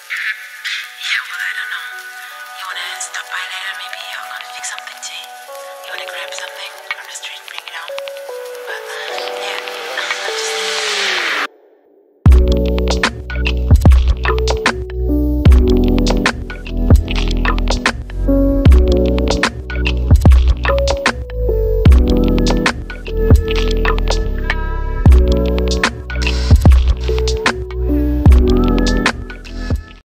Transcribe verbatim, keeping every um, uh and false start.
Yeah, well, I don't know. You wanna stop by later? Maybe I'll go to fix something tea.